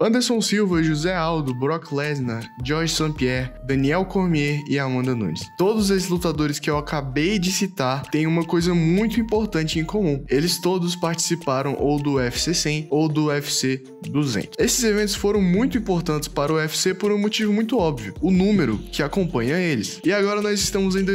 Anderson Silva, José Aldo, Brock Lesnar, Georges St-Pierre, Daniel Cormier e Amanda Nunes. Todos esses lutadores que eu acabei de citar têm uma coisa muito importante em comum. Eles todos participaram ou do UFC 100 ou do UFC 200. Esses eventos foram muito importantes para o UFC por um motivo muito óbvio: o número que acompanha eles. E agora nós estamos em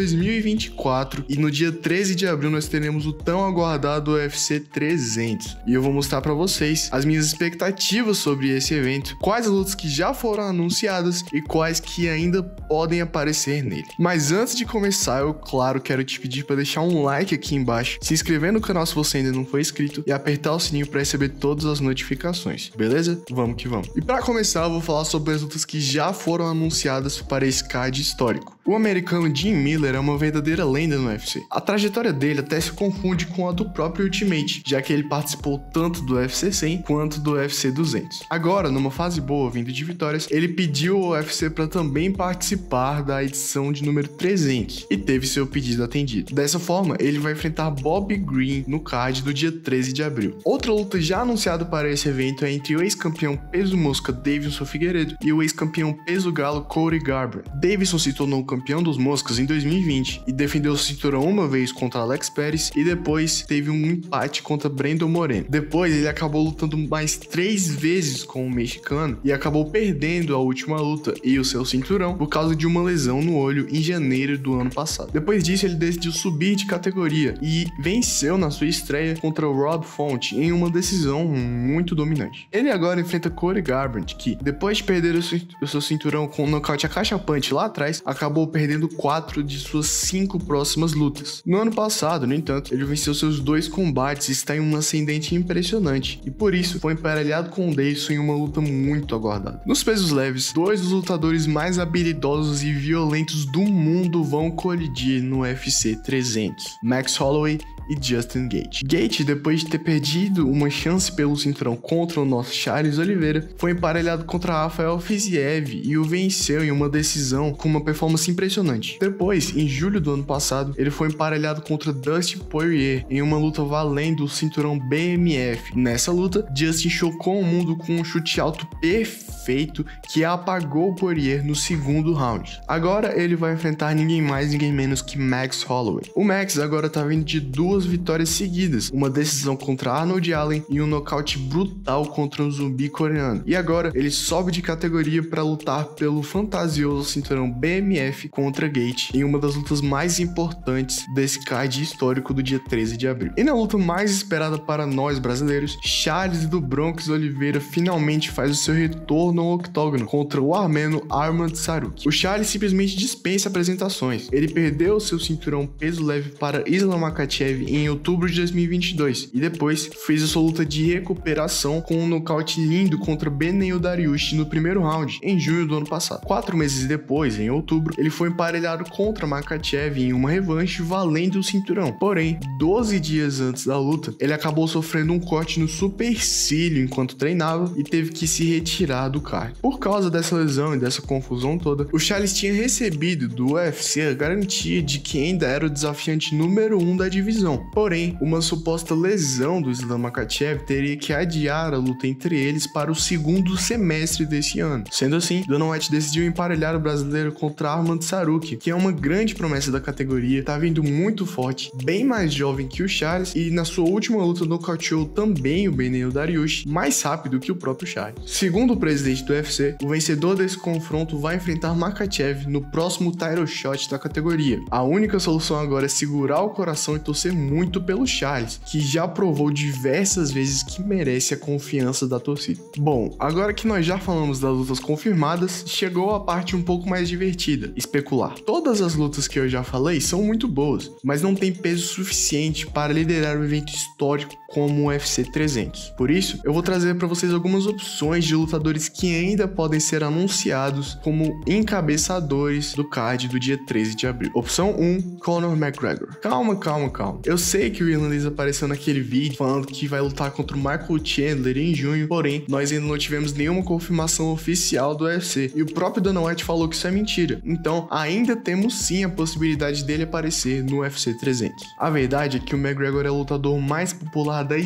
2024 e no dia 13 de abril nós teremos o tão aguardado UFC 300. E eu vou mostrar para vocês as minhas expectativas sobre esse evento, quais as lutas que já foram anunciadas e quais que ainda podem aparecer nele. Mas antes de começar, eu claro quero te pedir para deixar um like aqui embaixo, se inscrever no canal se você ainda não for inscrito e apertar o sininho para receber todas as notificações, beleza? Vamos que vamos. E para começar, eu vou falar sobre as lutas que já foram anunciadas para esse card histórico. O americano Jim Miller é uma verdadeira lenda no UFC. A trajetória dele até se confunde com a do próprio Ultimate, já que ele participou tanto do UFC 100 quanto do UFC 200. Agora, numa fase boa, vindo de vitórias, ele pediu ao UFC para também participar da edição de número 300 e teve seu pedido atendido. Dessa forma, ele vai enfrentar Bob Green no card do dia 13 de abril. Outra luta já anunciada para esse evento é entre o ex-campeão peso mosca Deiveson Figueiredo e o ex-campeão peso galo Cody Garbrandt. Deiveson se tornou campeão dos moscas em 2020 e defendeu o cinturão uma vez contra Alex Perez e depois teve um empate contra Brandon Moreno. Depois ele acabou lutando mais 3 vezes com o mexicano e acabou perdendo a última luta e o seu cinturão por causa de uma lesão no olho em janeiro do ano passado. Depois disso ele decidiu subir de categoria e venceu na sua estreia contra o Rob Font em uma decisão muito dominante. Ele agora enfrenta Cody Garbrandt, que depois de perder o seu cinturão com um nocaute acachapante lá atrás, acabou perdendo 4 de suas 5 próximas lutas. No ano passado, no entanto, ele venceu seus 2 combates e está em um ascendente impressionante, e por isso foi emparelhado com o Deiveson em uma luta muito aguardada. Nos pesos leves, 2 dos lutadores mais habilidosos e violentos do mundo vão colidir no UFC 300, Max Holloway e Justin Gaethje. Gaethje, depois de ter perdido uma chance pelo cinturão contra o nosso Charles Oliveira, foi emparelhado contra Rafael Fiziev e o venceu em uma decisão com uma performance impressionante. Depois, em julho do ano passado, ele foi emparelhado contra Dustin Poirier em uma luta valendo o cinturão BMF. Nessa luta, Justin chocou o mundo com um chute alto perfeito que apagou o Poirier no segundo round. Agora ele vai enfrentar ninguém mais, ninguém menos que Max Holloway. O Max agora tá vindo de 2 vitórias seguidas, uma decisão contra Arnold Allen e um nocaute brutal contra um zumbi coreano. E agora ele sobe de categoria para lutar pelo fantasioso cinturão BMF contra Gaethje em uma das lutas mais importantes desse card histórico do dia 13 de abril. E na luta mais esperada para nós brasileiros, Charles do Bronx Oliveira finalmente faz o seu retorno ao octógono contra o armeno Arman Tsarukyan. O Charles simplesmente dispensa apresentações. Ele perdeu seu cinturão peso leve para Islam Makhachev em outubro de 2022 e depois fez a sua luta de recuperação com um nocaute lindo contra Beneil Dariush no primeiro round em junho do ano passado. 4 meses depois, em outubro, ele foi emparelhado contra Makhachev em uma revanche valendo o cinturão. Porém, 12 dias antes da luta, ele acabou sofrendo um corte no supercílio enquanto treinava e teve que se retirar do card. Por causa dessa lesão e dessa confusão toda, o Charles tinha recebido do UFC a garantia de que ainda era o desafiante número 1 da divisão. Porém, uma suposta lesão do Islam Makhachev teria que adiar a luta entre eles para o segundo semestre desse ano. Sendo assim, Dana White decidiu emparelhar o brasileiro contra Arman Tsarukyan, que é uma grande promessa da categoria, tá vindo muito forte, bem mais jovem que o Charles e na sua última luta nocauteou também o Beneil Dariush, mais rápido que o próprio Charles. Segundo o presidente do UFC, o vencedor desse confronto vai enfrentar Makhachev no próximo title shot da categoria. A única solução agora é segurar o coração e torcer muito pelo Charles, que já provou diversas vezes que merece a confiança da torcida. Bom, agora que nós já falamos das lutas confirmadas, chegou a parte um pouco mais divertida, especular. Todas as lutas que eu já falei são muito boas, mas não tem peso suficiente para liderar um evento histórico como o UFC 300. Por isso, eu vou trazer para vocês algumas opções de lutadores que ainda podem ser anunciados como encabeçadores do card do dia 13 de abril. Opção 1, Conor McGregor. Calma. Eu sei que o irlandês apareceu naquele vídeo falando que vai lutar contra o Michael Chandler em junho, porém, nós ainda não tivemos nenhuma confirmação oficial do UFC, e o próprio Dana White falou que isso é mentira. Então, ainda temos sim a possibilidade dele aparecer no UFC 300. A verdade é que o McGregor é o lutador mais popular da história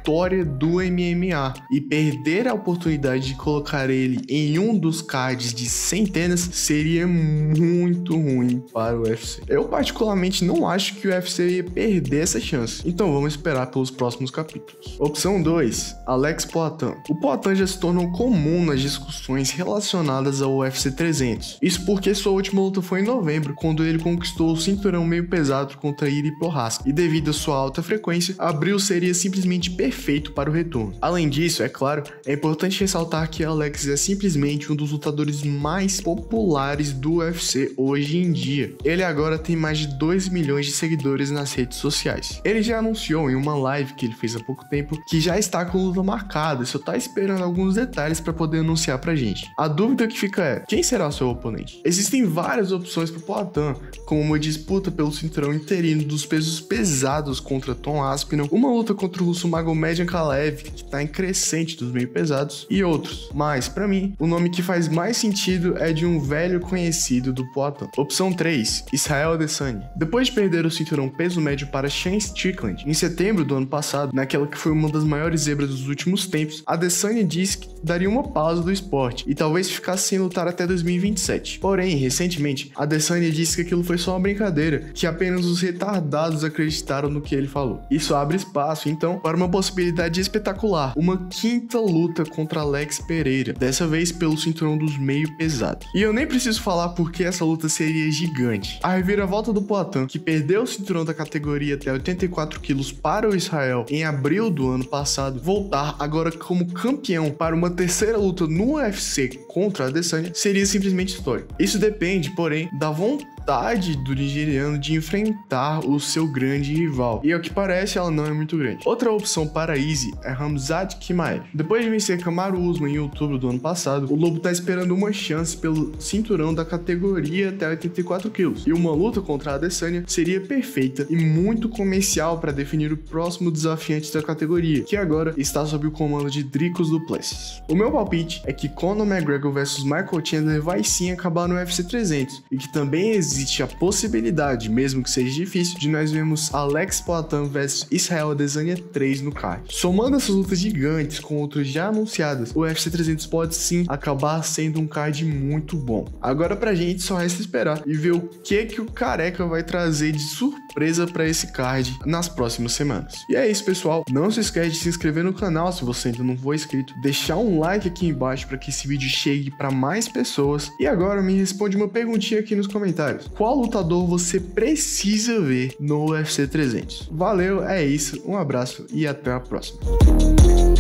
história do MMA, e perder a oportunidade de colocar ele em um dos cards de centenas seria muito ruim para o UFC. Eu particularmente não acho que o UFC ia perder essa chance, então vamos esperar pelos próximos capítulos. Opção 2, Alex Poatan. O Poatan já se tornou comum nas discussões relacionadas ao UFC 300. Isso porque sua última luta foi em novembro, quando ele conquistou o cinturão meio pesado contra Iri Prochazka, e devido à sua alta frequência, abril seria simplesmente perfeito para o retorno. Além disso, é claro, é importante ressaltar que Alex é simplesmente um dos lutadores mais populares do UFC hoje em dia. Ele agora tem mais de 2 milhões de seguidores nas redes sociais. Ele já anunciou em uma live que ele fez há pouco tempo que já está com luta marcada, só tá esperando alguns detalhes para poder anunciar pra gente. A dúvida que fica é, quem será o seu oponente? Existem várias opções pro Poatan, como uma disputa pelo cinturão interino dos pesos pesados contra Tom Aspinall, uma luta contra o russo Magomed Ankalaev, que tá em crescente dos meio pesados, e outros. Mas, pra mim, o nome que faz mais sentido é de um velho conhecido do Poatan. Opção 3, Israel Adesanya. Depois de perder o cinturão peso médio para Shane Strickland em setembro do ano passado, naquela que foi uma das maiores zebras dos últimos tempos, Adesanya disse que daria uma pausa do esporte e talvez ficasse sem lutar até 2027. Porém, recentemente, Adesanya disse que aquilo foi só uma brincadeira, que apenas os retardados acreditaram no que ele falou. Isso abre espaço, então, para uma possibilidade espetacular, uma quinta luta contra Alex Pereira, dessa vez pelo cinturão dos meio pesados. E eu nem preciso falar porque essa luta seria gigante. A reviravolta do Poatan, que perdeu o cinturão da categoria até 84 quilos para o Israel em abril do ano passado, voltar agora como campeão para uma terceira luta no UFC contra a Adesanya, seria simplesmente histórico. Isso depende, porém, da vontade do nigeriano de enfrentar o seu grande rival, e ao que parece ela não é muito grande. Outra opção para Izzy é Khamzat Chimaev. Depois de vencer Kamaru Usman em outubro do ano passado, o Lobo tá esperando uma chance pelo cinturão da categoria até 84 quilos, e uma luta contra a Adesanya seria perfeita e muito comercial para definir o próximo desafiante da categoria, que agora está sob o comando de Dricus du Plessis. O meu palpite é que Conor McGregor vs Michael Chandler vai sim acabar no UFC 300, e que também existe a possibilidade, mesmo que seja difícil, de nós vermos Alex Poatan vs Israel Adesanya 3 no card. Somando essas lutas gigantes com outras já anunciadas, o UFC 300 pode sim acabar sendo um card muito bom. Agora pra gente só resta esperar e ver o que o Careca vai trazer de surpresa pra esse card nas próximas semanas. E é isso, pessoal. Não se esquece de se inscrever no canal se você ainda não for inscrito, deixar um like aqui embaixo para que esse vídeo chegue para mais pessoas. E agora me responde uma perguntinha aqui nos comentários. Qual lutador você precisa ver no UFC 300? Valeu, é isso, um abraço e até a próxima.